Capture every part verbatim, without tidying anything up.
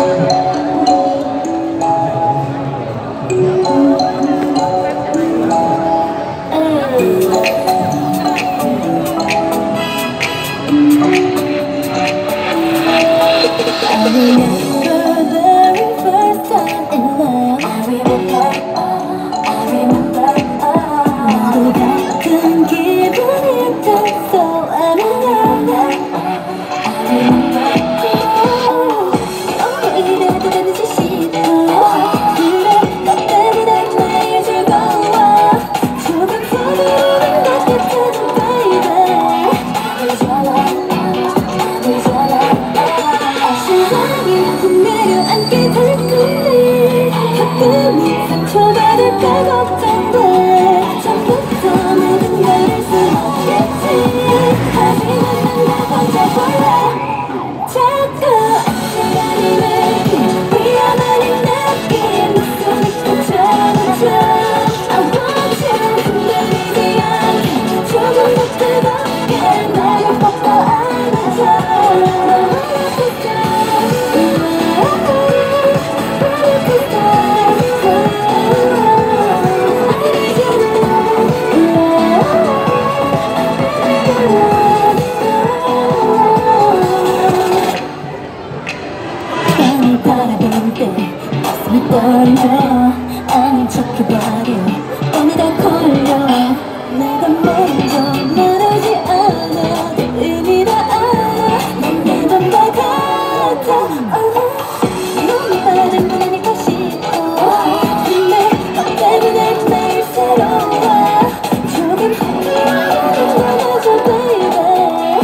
바라볼 때 가슴이 떨려 아닌 척해버려 어느 다 걸려 내가 먼저 말하지 않아도 이미 다 알아 넌 내 맘과 같아 너무 빠른 건 아닐까 싶어 근데 너 때문에 매일 새로워 조금 힘들어져 baby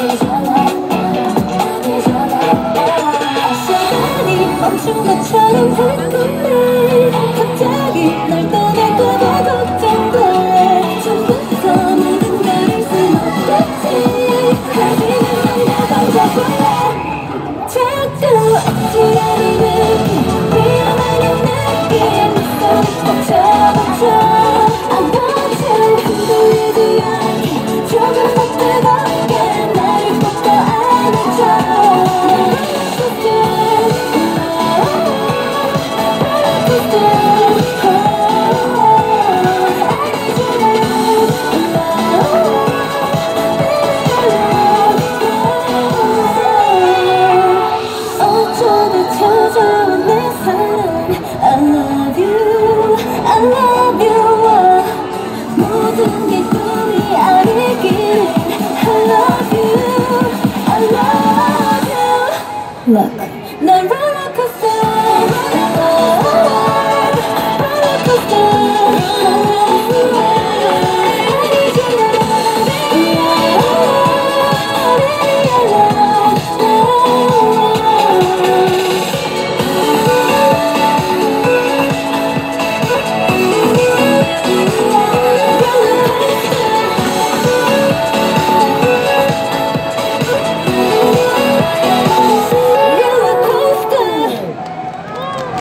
멈춘 것처럼 달콤해 갑자기 날 떠날까봐 걱정돼 처음부터 모든 걸 알 순 없겠지 하지만 난 나만 잡을래 자꾸 억지라는 느낌 위험한 느낌 네 손을 꼭 잡아줘 I want you 흔들리지 않게 조금 더 뜨겁게 나를 꼭 더 안아줘 어쩌다 찾아온 내 사랑 I love you, I love you 모든 게 꿈이 아니길 I love you, I love you Look, 난 롤러코스터